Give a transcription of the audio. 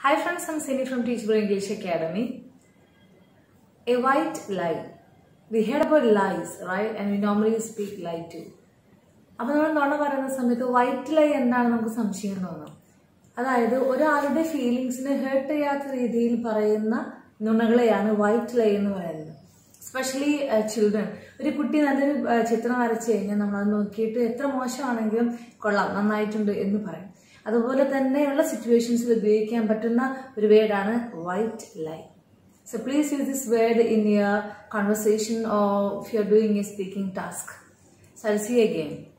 Hi friends, I'm Cindy from Teachable English Academy. A white lie. We heard about lies, right? And we normally speak lie too. അപ്പോൾ നമ്മൾ നുണ പറയുന്ന സമയത്ത് white ലൈ എന്താണ് നമുക്ക് സംശയം തോന്നും. അതായത് ഒരാളുടെ ഫീലിങ്സിനെ ഹേർട്ട് ചെയ്യാത്ത രീതിയിൽ പറയുന്ന നുണകളെയാണ് വൈറ്റ് ലൈ എന്ന് പറയുന്നത്. Especially children. ഒരു കുട്ടി നല്ലൊരു ചിത്രം വരച്ചു കഴിഞ്ഞാൽ നമ്മളത് നോക്കിയിട്ട് എത്ര മോശമാണെങ്കിലും കൊള്ളാം, നന്നായിട്ടുണ്ട് എന്ന് പറയും. അതുപോലെ തന്നെയുള്ള സിറ്റുവേഷൻസിൽ ഉപയോഗിക്കാൻ പറ്റുന്ന ഒരു വേർഡാണ് white lie. So please use this word in your conversation or if you're doing a speaking task. So I'll see you again.